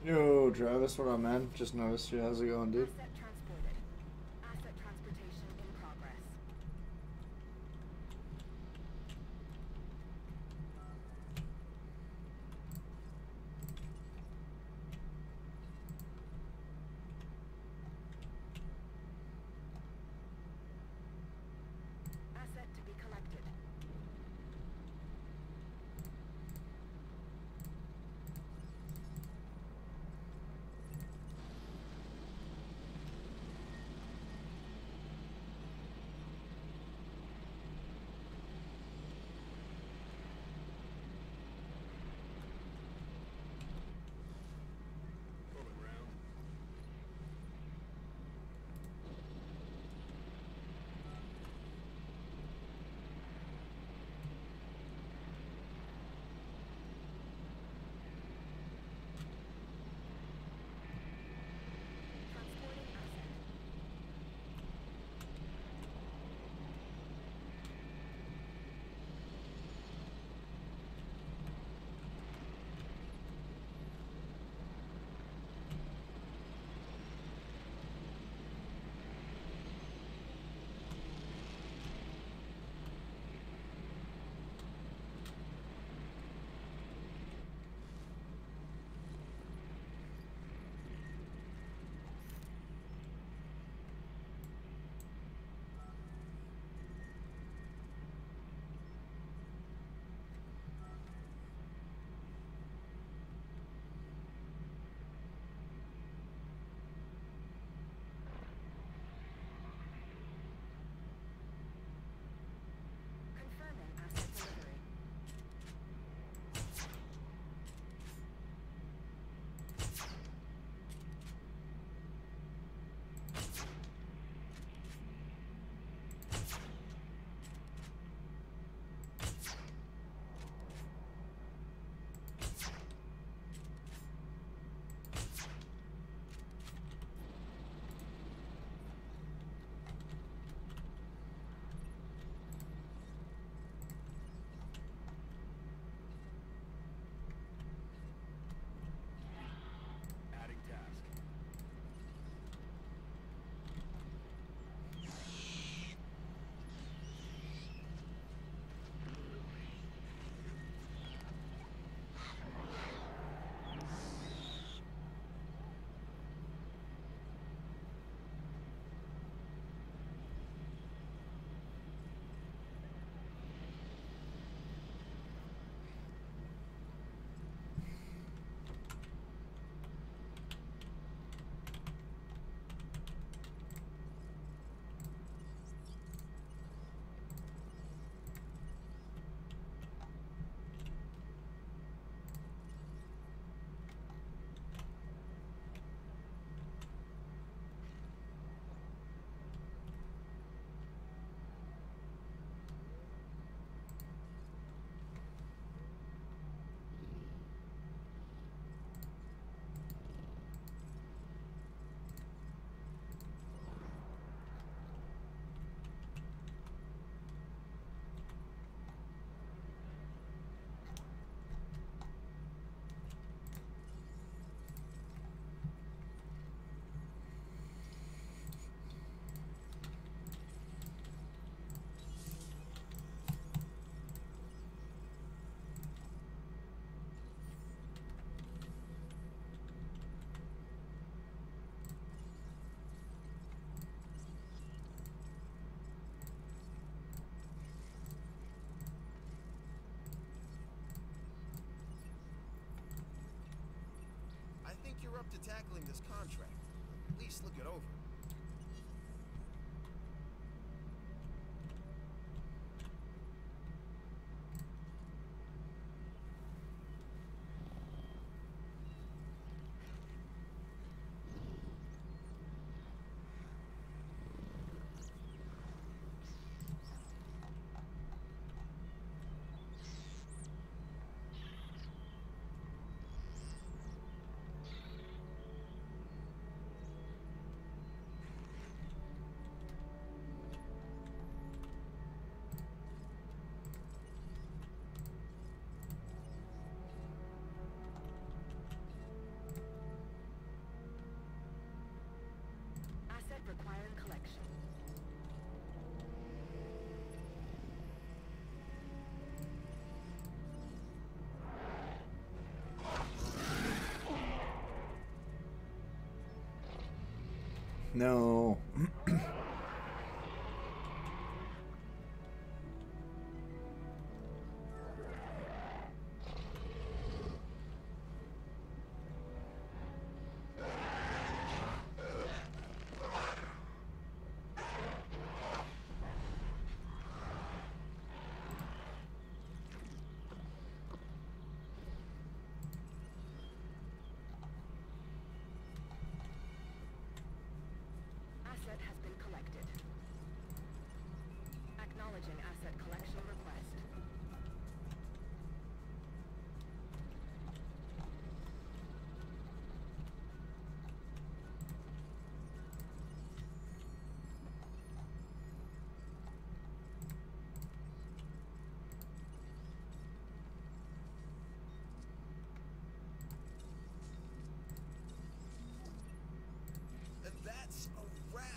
Yo, Travis, what up, man? Just noticed you. How's it going, dude? Asset transported. Asset transportation in progress. Asset to be collected. Transporting asset. Confirming asset delivery. Adding task. I think you're up to tackling this contract. At least look it over. No. Asset has been collected. Acknowledging asset collection request. And that's a wrap.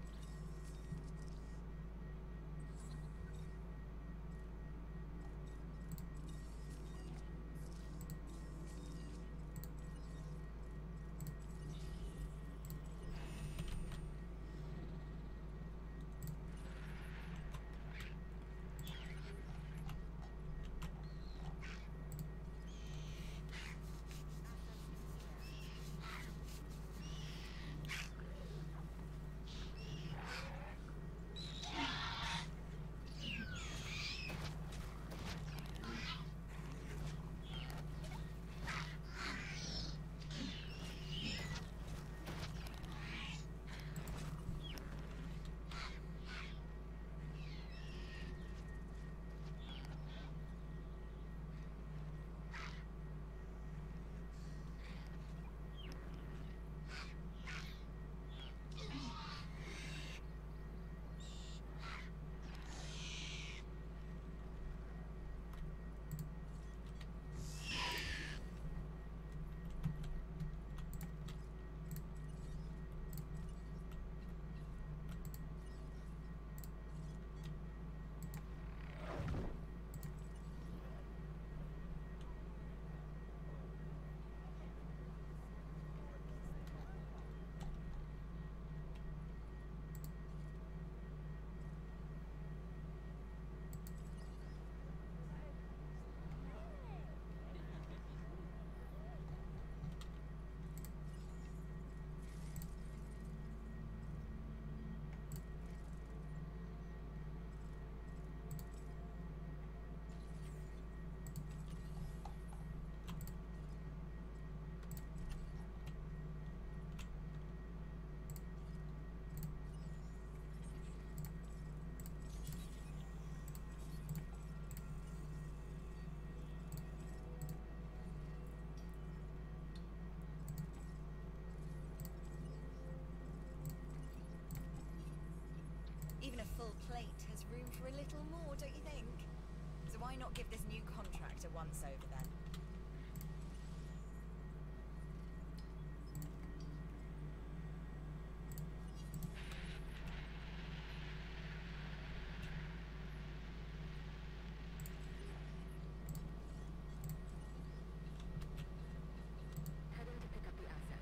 Even a full plate has room for a little more, don't you think? So why not give this new contract a once-over then? Heading to pick up the asset.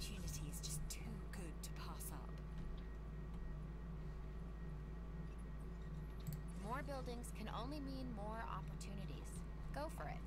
opportunity is just too good to pass up. More buildings can only mean more opportunities. Go for it.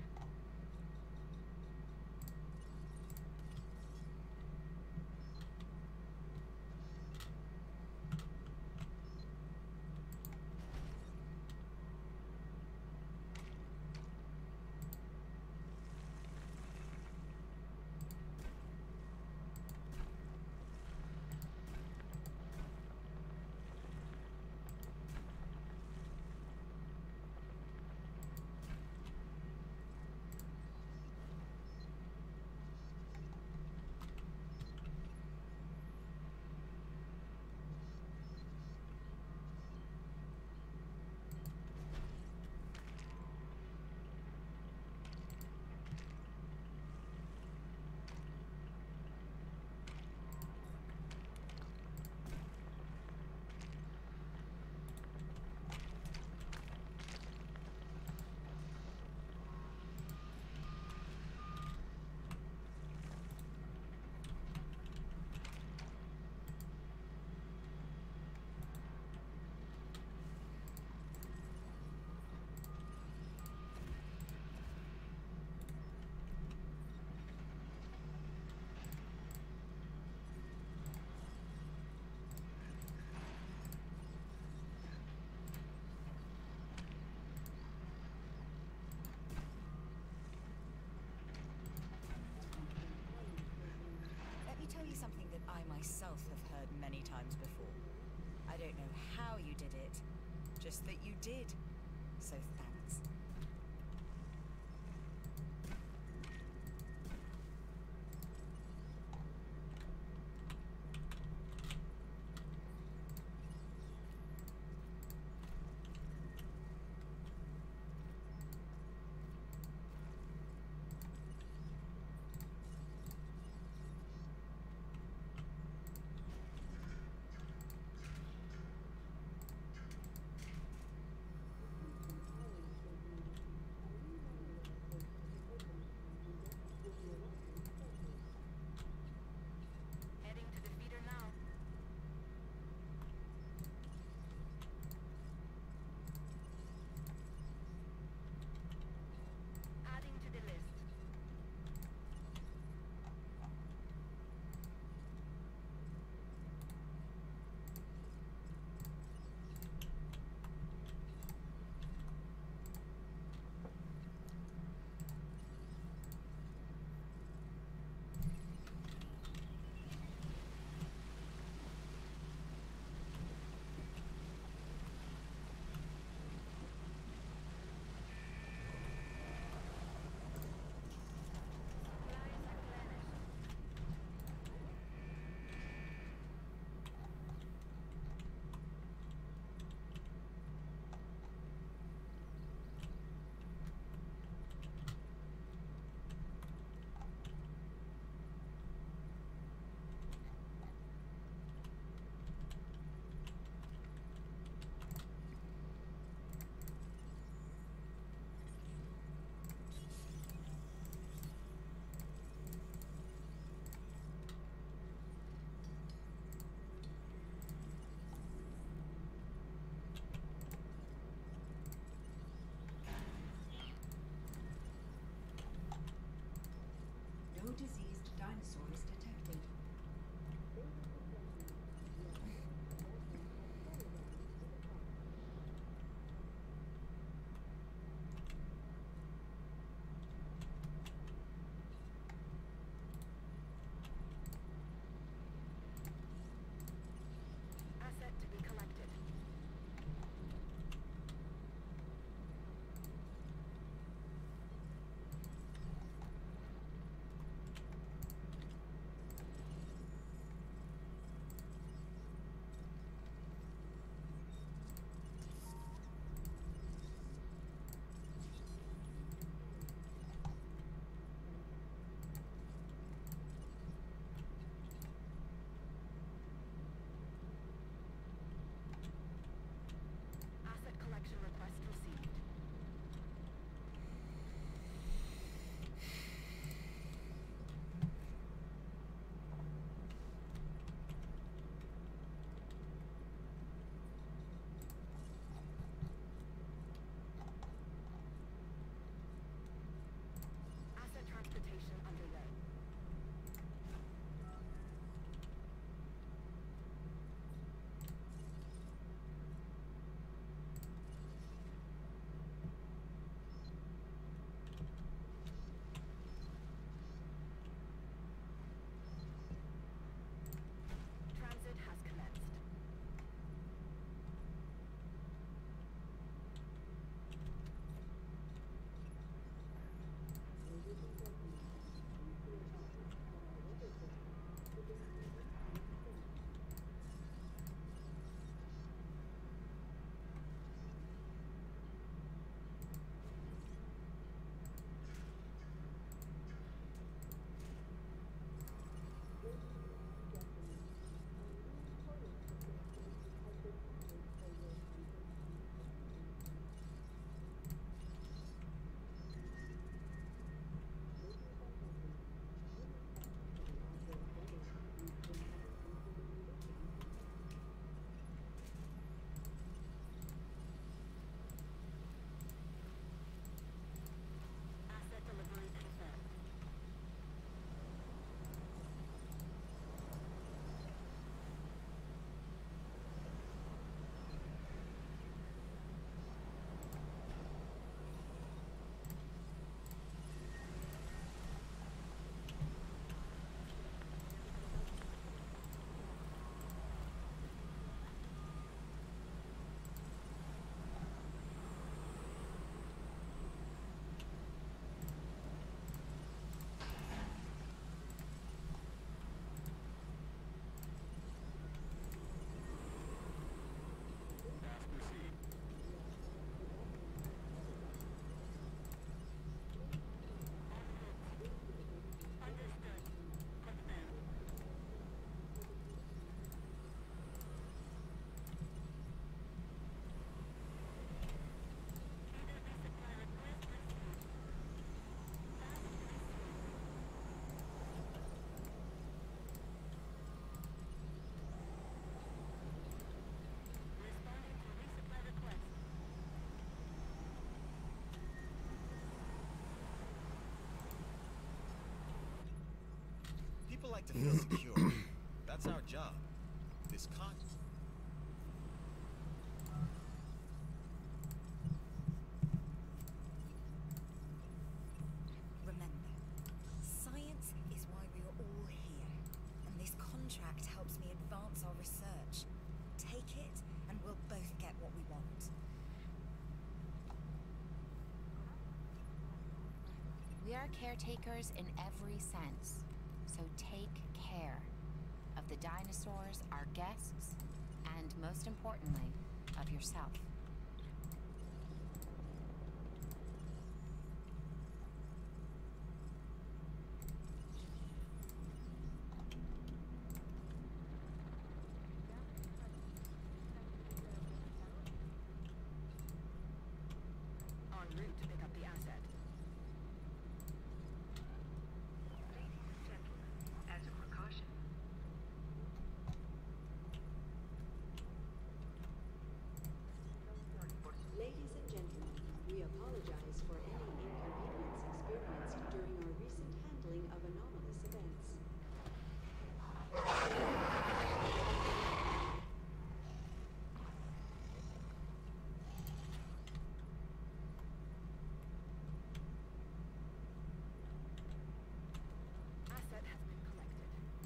Let me tell you something that I myself have heard many times before. I don't know how you did it, just that you did. So thanks. like to feel secure. That's our job. This con... Remember, science is why we are all here, and this contract helps me advance our research. Take it, and we'll both get what we want. We are caretakers in every sense, so take care of the dinosaurs, our guests, and most importantly, of yourself. En route to pick up the asset. As a precaution. Ladies and gentlemen, we apologize for any inconvenience experienced during our recent handling of anomalous events. Asset has been collected.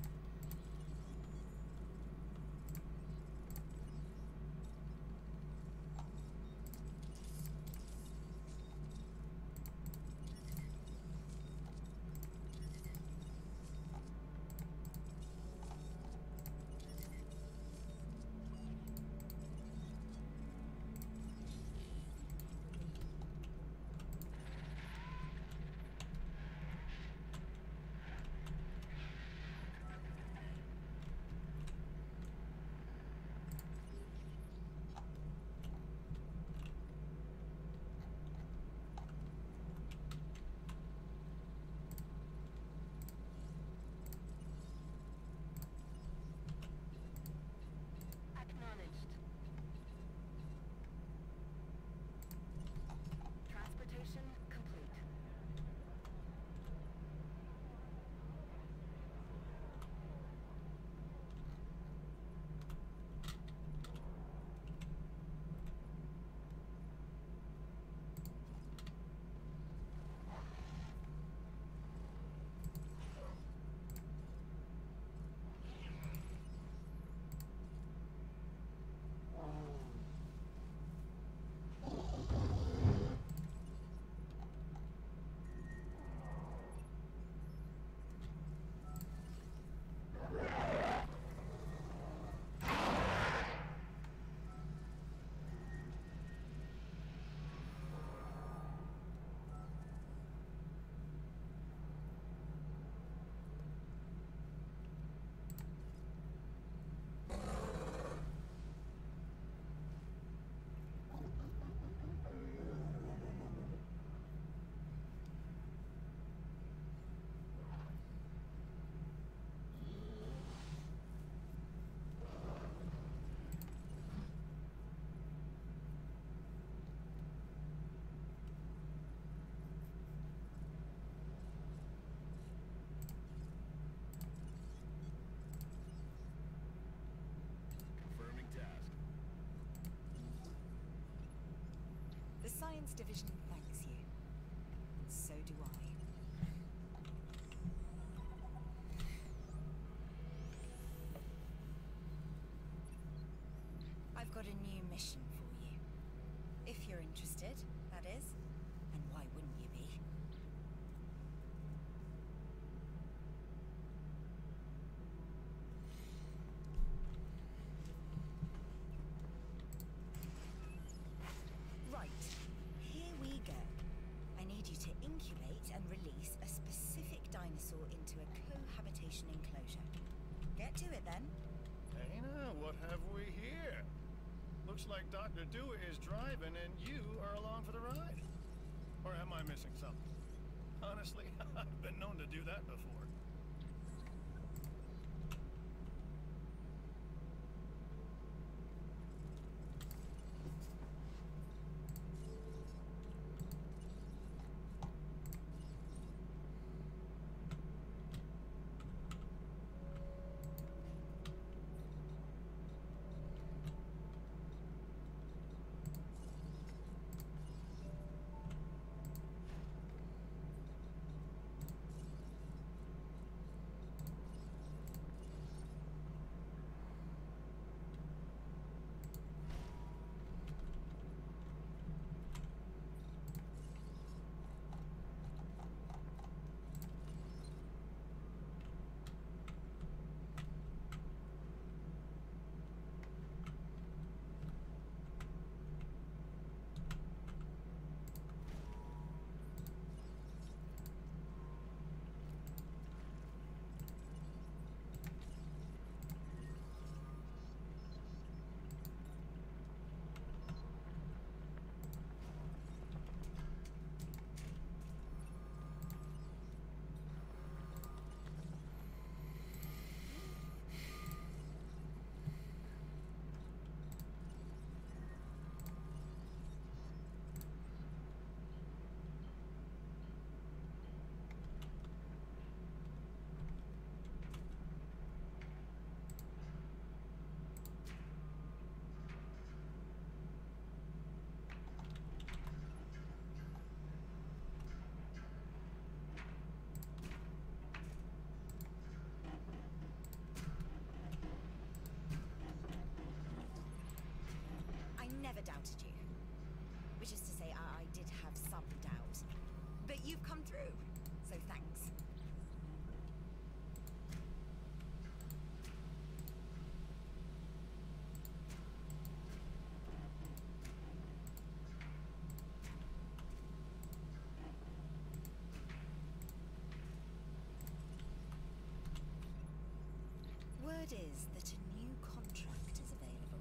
Acknowledged. Transportation complete. Confirming task. The Science Division thanks you. And so do I. I've got a new mission for you. If you're interested, that is. And why wouldn't you be? Right. Here we go. I need you to incubate and release a specific dinosaur into a cohabitation enclosure. Get to it then. Dana, what have we here? Looks like Dr. Dewey is driving and you are along for the ride. Or am I missing something? Honestly, I've been known to do that before. through. So thanks. Word is that a new contract is available.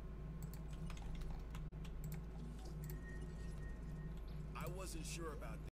I wasn't sure about